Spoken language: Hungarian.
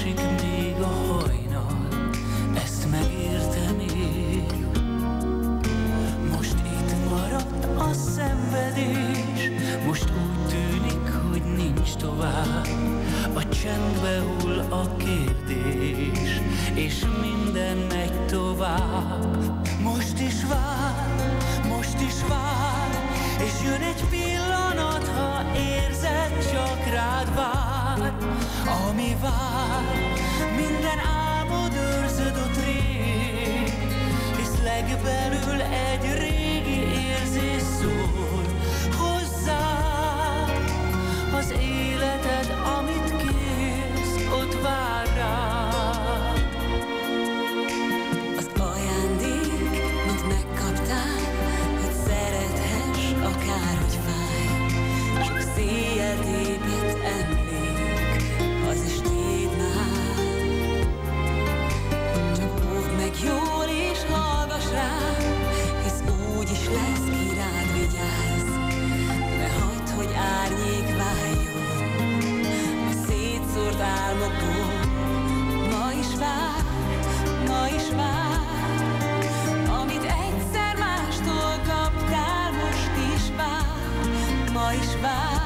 késik még a hajnal, ezt megértem én. Most itt maradt a szenvedés, most úgy tűnik, hogy nincs tovább. A csendbe hull a kérdés, és minden megy tovább. Most is vár, és jön egy pillanat, ha érzed, csak rád vár. Ami vár, minden álmod őrződött rég, hisz legbelül egy régi érzés szól hozzá. Az életed, amit kérsz, ott vár rád. Az ajándék, mint megkaptál, hogy szerethess, akárhogy fáj. Sok széjjel tépett emlék, az is téd már. Csak óvd meg jól és hallgass rám, hisz úgy is lesz, ki rád vigyáz. Ne hagyd, hogy árnyék váljon a szétszórt álmokból. Ma is vár, ma is vár, amit egyszer mástól kaptál, most is vár, ma is vár.